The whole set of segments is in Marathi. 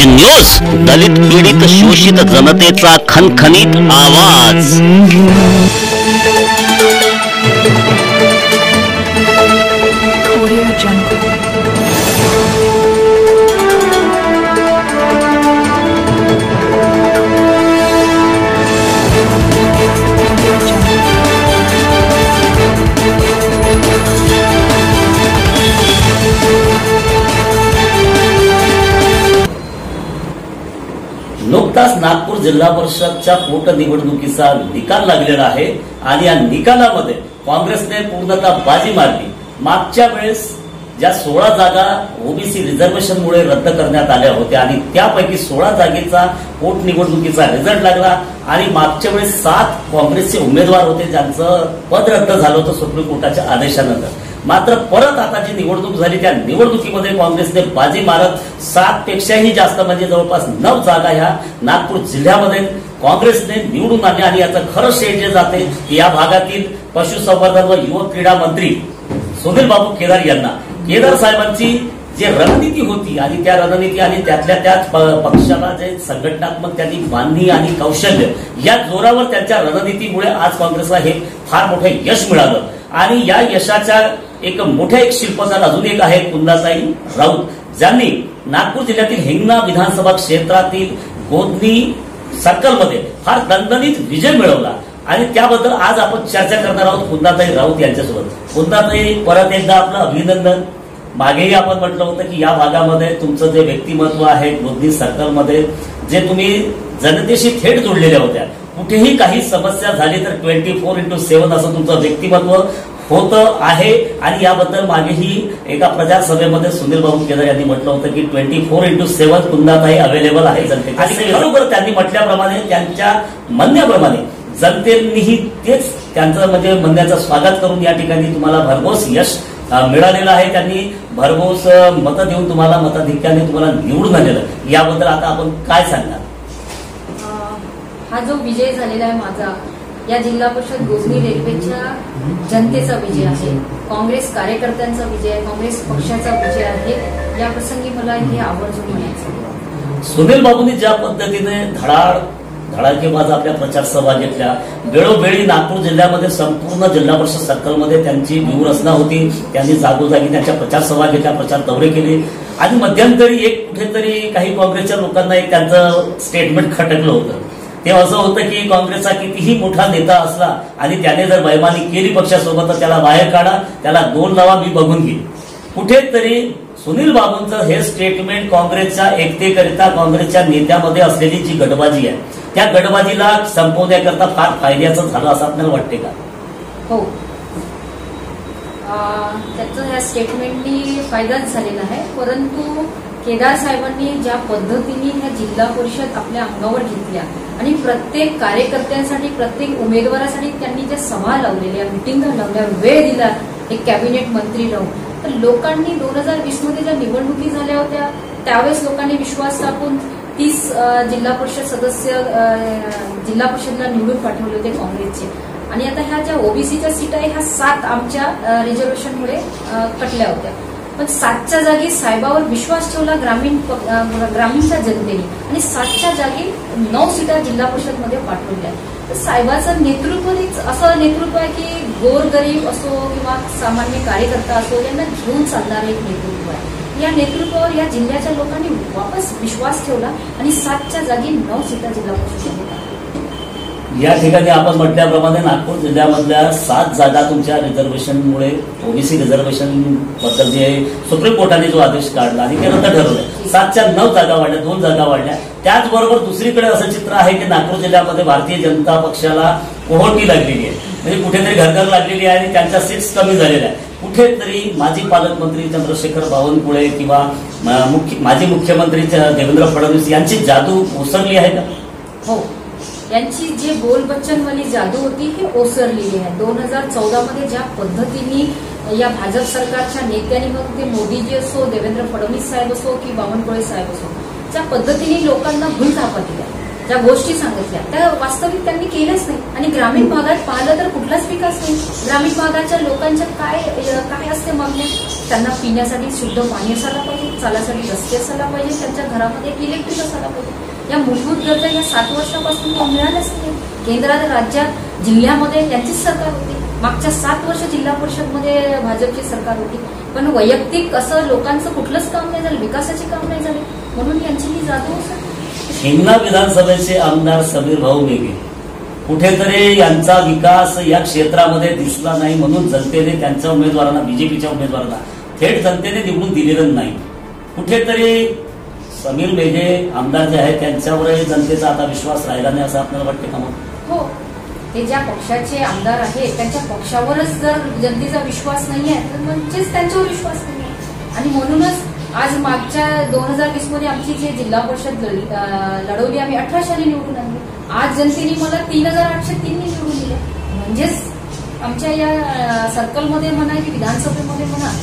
स्वराज न्यूज, दलित पीडित शोषित जनतेचा खणखणीत आवाज। नुकताच नागपूर जिल्हा परिषदच्या पोटनिवडणुकीचा निकाल लागलेला आहे आणि या निकालामध्ये काँग्रेसने पूर्णतः बाजी मारली। मागच्या वेळेस ज्या 16 जागा ओबीसी रिझर्वेशनमुळे रद्द करण्यात आल्या होत्या आणि त्यापैकी 16 जागेचा पोटनिवडणुकीचा रिझल्ट लागला आणि मागच्या वेळेस 7 काँग्रेसचे उमेदवार होते ज्यांचं पद रद्द झालं होतं सुप्रीम कोर्टाच्या आदेशानंतर। मात्र परत आता जी निवडणूक झाली त्या निवडणुकीमध्ये काँग्रेसने बाजी मारत 7 पेक्षाही जास्त म्हणजे जवळपास 9 जागा ह्या नागपूर जिल्ह्यामध्ये काँग्रेसने निवडून आणल्या आणि याचं खरं श्रेय जे जाते या भागातील पशुसंवर्धन व युवक क्रीडा मंत्री सुनील बाबू केदार यांना। केदार साहेबांची जे रणनीती होती आणि त्या रणनीती आणि त्यातल्या त्याच पक्षाला जे संघटनात्मक त्यांनी बांधणी आणि कौशल्य या जोरावर त्यांच्या रणनीतीमुळे आज काँग्रेसला हे फार मोठे यश मिळालं आणि या यशाच्या एक मोठ्या शिल्पकार अजून एक आहे कुंदाताई राऊत, ज्यांनी नागपूर जिल्ह्यातील हिंगणा विधानसभा क्षेत्रातील गोधनी सर्कलमध्ये फार दणदणीत विजय मिळवला आणि त्याबद्दल आज आपण चर्चा करणार आहोत कुंदाताई राऊत यांच्यासोबत। कुंदाताई, परत एकदा आपलं अभिनंदन। मागेही आपण म्हटलं होतं की या भागामध्ये तुमचं जे व्यक्तिमत्व आहे गोधनी सर्कलमध्ये जे तुम्ही जनतेशी थेट जोडलेल्या होत्या, कुठेही काही समस्या झाली तर 24x7 असं तुमचं व्यक्तिमत्व होतं आहे आणि याबद्दल मागेही एका प्रचार सभेमध्ये सुनील बाबू केदार यांनी म्हटलं होतं की 24x7 कुंदाताई अवेलेबल आहे जनतेला आणि बरोबर त्यांनी म्हटल्याप्रमाणे त्यांच्या म्हणण्याप्रमाणे जनतेनेही तेच त्यांचं म्हणजे म्हणण्याचं स्वागत करून या ठिकाणी तुम्हाला भरघोस यश मिळालेलं आहे। त्यांनी भरघोस मतं देऊन तुम्हाला मताधिक्याने तुम्हाला निवडून आणलेलं। याबद्दल आता आपण काय सांगणार? हा जो विजय झालेला आहे माझा या जिल्हा परिषद गोधनी रेल्वेच्या जनतेचा विजय आहे, काँग्रेस कार्यकर्त्यांचा विजय आहे, काँग्रेस पक्षाचा विजय आहे। या प्रसंगी मला हे आवर्जून म्हणायचं। सुनील बाबूंनी ज्या पद्धतीने धडाकेबाज आपल्या प्रचार सभा घेतल्या, वेळोवेळी नागपूर जिल्ह्यामध्ये संपूर्ण जिल्हा परिषद सर्कलमध्ये त्यांची व्यूहरचना होती, त्यांनी जागोजागी त्यांच्या प्रचार सभा घेतल्या, प्रचार दौरे केले आणि मध्यंतरी एक कुठेतरी काही काँग्रेसच्या लोकांना एक त्यांचं स्टेटमेंट खटकलं होतं। ते असं होतं की काँग्रेसचा कितीही मोठा नेता असला आणि त्याने जर बैमानी केली पक्षासोबत तर त्याला बाहेर काढा, त्याला 2 लावा, मी बघून घेईन। कुठेतरी सुनील बाबूंचं हे स्टेटमेंट काँग्रेसच्या एकतेकरिता काँग्रेसच्या नेत्यामध्ये असलेली जी गटबाजी आहे त्या गटबाजीला संपवण्याकरता फार फायद्याचं झालं असं आपल्याला वाटते का? हो, त्याचं या स्टेटमेंटनी फायदाच झालेला आहे, परंतु केदार साहेबांनी ज्या पद्धतीने ह्या जिल्हा परिषद आपल्या अंगावर घेतल्या आणि प्रत्येक कार्यकर्त्यांसाठी प्रत्येक उमेदवारासाठी त्यांनी ज्या सभा लावलेल्या, मिटिंग लावल्या, वेळ दिला एक कॅबिनेट मंत्री लावून, तर लोकांनी 2020 मध्ये ज्या निवडणुकी झाल्या होत्या त्यावेळेस लोकांनी विश्वास टाकून 30 जिल्हा परिषद सदस्य जिल्हा परिषदला निवडून पाठवले होते काँग्रेसचे आणि आता ह्या ज्या ओबीसीच्या सीट आहे ह्या 7 आमच्या रिझर्वेशनमुळे कटल्या होत्या, पण 7च्या जागी साहेबावर विश्वास ठेवला ग्रामीणच्या जनतेने आणि 7च्या जागी 9 सीटा जिल्हा परिषदमध्ये पाठवल्या। तर साहेबाचं नेतृत्वच असं नेतृत्व आहे की गोरगरीब असो किंवा सामान्य कार्यकर्ता असो यांना घेऊन चालणारं एक नेतृत्व आहे। या नेतृत्वावर या जिल्ह्याच्या लोकांनी वापस विश्वास ठेवला आणि 7च्या जागी 9 सीटा जिल्हा परिषदमध्ये। या ठिकाणी आपण म्हटल्याप्रमाणे नागपूर जिल्ह्यामधल्या 7 जागा तुमच्या रिझर्वेशनमुळे ओबीसी रिझर्वेशन बद्दल जे सुप्रीम कोर्टाने जो आदेश काढला आणि ते रद्द ठरवलंय, 7च्या 9 जागा वाढल्या, 2 जागा वाढल्या। त्याचबरोबर दुसरीकडे असं चित्र आहे की नागपूर जिल्ह्यामध्ये भारतीय जनता पक्षाला कोहोटी लागलेली आहे, म्हणजे कुठेतरी घरघर लागलेली आहे आणि त्यांच्या सीट्स कमी झालेल्या आहेत। कुठेतरी माजी पालकमंत्री चंद्रशेखर बावनकुळे किंवा माजी मुख्यमंत्री देवेंद्र फडणवीस यांची जादू ओसरली आहे का? हो, यांची जी बोल बच्चनवाली जादू होती ही ओसरलेली आहे। 2014 मध्ये ज्या पद्धतीने या भाजप सरकारच्या नेत्यांनी, मग ते मोदीजी असो, देवेंद्र फडणवीस साहेब असो की बावनकुळे साहेब असो, ज्या पद्धतीने लोकांना भूलथापा दिल्या ज्या गोष्टी सांगितल्या त्या वास्तविक त्यांनी केल्याच नाही. आणि ग्रामीण भागात पाहिलं तर कुठलाच विकास नाही. ग्रामीण भागाच्या लोकांच्या काय असते मागण्या? त्यांना पिण्यासाठी शुद्ध पाणी असायला पाहिजे, चालासाठी रस्ते असायला पाहिजे, त्यांच्या घरामध्ये इलेक्ट्रिक असायला पाहिजे. या मूलभूत गरजा या 7 वर्षापासून मिळाल्याच नाही. केंद्रात, राज्यात, जिल्ह्यामध्ये त्यांचीच सरकार होती. मागच्या 7 वर्ष जिल्हा परिषदमध्ये भाजपची सरकार होती, पण वैयक्तिक असं लोकांचं कुठलंच काम नाही झालं, विकासाचे काम नाही झाले. म्हणून यांची ही जादू असं. हिंगणा विधानसभेचे आमदार समीर भाऊ मेघे कुठेतरी यांचा विकास या क्षेत्रामध्ये दिसला नाही, म्हणून जनतेने त्यांच्या उमेदवारांना, बीजेपीच्या उमेदवारांना थेट जनतेने निवडून दिलेलं नाही. कुठेतरी समीर मेघे आमदार जे आहेत त्यांच्यावर जनतेचा आता विश्वास राहिला नाही असं आपल्याला वाटते का? मग हो, ते ज्या पक्षाचे आमदार आहेत त्यांच्या पक्षावरच जर जनतेचा विश्वास नाही आहे तर म्हणजेच त्यांच्यावर विश्वास नाही आहे. आणि म्हणूनच आज मागच्या 2020 मध्ये आमची जे जिल्हा परिषद लढवली, आम्ही 1800 निवडून आणली. आज जनतेने मला 3803 निवडून दिले. म्हणजेच आमच्या या सर्कलमध्ये म्हणा की विधानसभेमध्ये म्हणा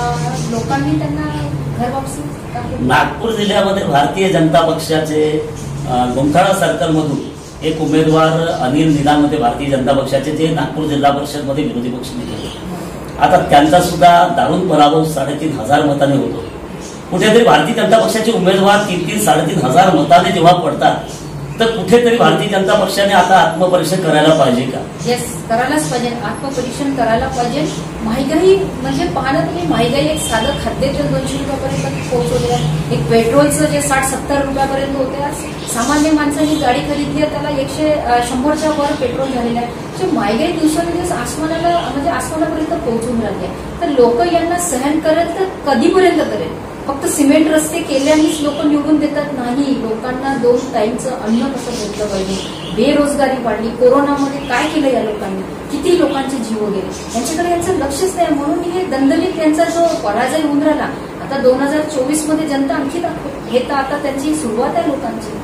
लोकांनी त्यांना घर वापसी. नागपूर जिल्ह्यामध्ये भारतीय जनता पक्षाचे गुमथाळा सर्कलमधून एक उमेदवार अनिल निदानमध्ये भारतीय जनता पक्षाचे जे नागपूर जिल्हा परिषदमध्ये विरोधी पक्ष नेते, आता त्यांचा सुद्धा दारुण पराभव 3500 मताने होतो. कुठेतरी भारतीय जनता पक्षाचे उमेदवार 3,000-3,500 मताने जेव्हा पडतात तर कुठेतरी भारतीय जनता पक्षाने आता आत्मपरीक्षण करायला पाहिजे का? येस, करायलाच पाहिजे. आत्मपरीक्षण करायला पाहिजे. महागाई म्हणजे पाहणं तुम्ही, महागाई एक साधं खाद्यतेल 200 रुपयापर्यंत पोहोचवले आहे. एक पेट्रोलचं जे 60-70 रुपयापर्यंत होते, आज सामान्य माणसांनी गाडी खरीदली आहे त्याला 100च्या वर पेट्रोल झालेलं आहे. महागाई दिवसेंदिवस आसमानाला म्हणजे आसमानापर्यंत पोहोचून राहिली आहे. तर लोक यांना सहन करेल तर कधीपर्यंत करेल? फक्त सिमेंट रस्ते केल्यानेच लोक निवडून देतात नाही. लोकांना 2 टाइमचं अन्न कसं भेटलं पाहिजे. बेरोजगारी वाढली, कोरोनामध्ये काय केलं या लोकांनी, किती लोकांचे जीव गेले, यांच्याकडे यांचं लक्षच नाही. म्हणून हे दणदणीत यांचा जो पराजय होऊन राहिला, आता 2024 मध्ये जनता आणखी दाखवेल. हे तर आता त्यांची सुरुवात आहे लोकांची.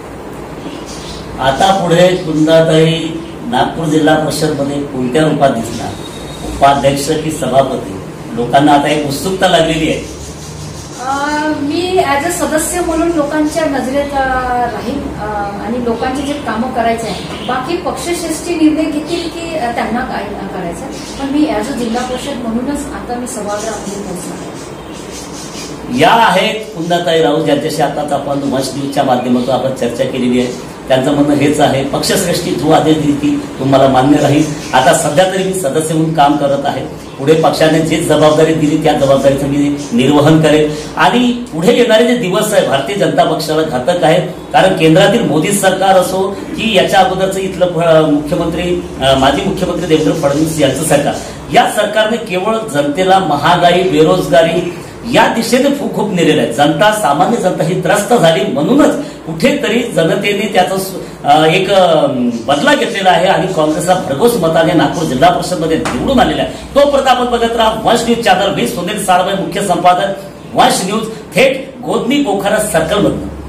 आता पुढे कुंदाताई नागपूर जिल्हा परिषद मध्ये कोणत्या रूपात दिसणार? उपाध्यक्ष की सभापती? लोकांना आता एक उत्सुकता लागलेली आहे. मी ऍज अ सदस्य म्हणून लोकांच्या नजरेत राहील आणि लोकांचे जे कामं करायचे आहे. बाकी पक्षश्रेष्ठी निर्णय घेतील की त्यांना काय करायचं, पण मी ऍज अ जिल्हा परिषद म्हणूनच आता मी सभागृहामध्ये पोहोचणार. या आहेत कुंदाताई राऊत, ज्यांच्याशी आताच आपण वंश न्यूजच्या माध्यमातून आपण चर्चा केलेली आहे. त्यांचं म्हणणं हेच आहे, पक्षश्रेष्ठी जो आदेश दिली तुम्हाला मान्य राहील. आता सध्या तरी मी सदस्य म्हणून काम करत आहे. पुढे पक्षाने जी जबाबदारी दिली त्या जबाबदारीचं मी निर्वहन करेल. आणि पुढे येणारे जे दिवस आहे भारतीय जनता पक्षाला घातक आहेत. कारण केंद्रातील मोदी सरकार असो की याच्या अगोदरचं इथलं मुख्यमंत्री माजी मुख्यमंत्री देवेंद्र फडणवीस यांचं सरकार, या सरकारने केवळ जनतेला महागाई, बेरोजगारी या दिशेने खूप नेलेलं आहे. जनता, सामान्य जनता ही त्रस्त झाली. म्हणूनच कुठेतरी जनतेने त्याचा एक बदला घेतलेला आहे आणि काँग्रेसला भरघोस मताने नागपूर जिल्हा परिषदमध्ये निवडून आलेला आहे. तोपर्यंत आपण बघत राहा वंश न्यूज चॅनल. मी सुनील साळवे, मुख्य संपादक, वंश न्यूज, थेट गोधनी पोखरा सर्कल मधून.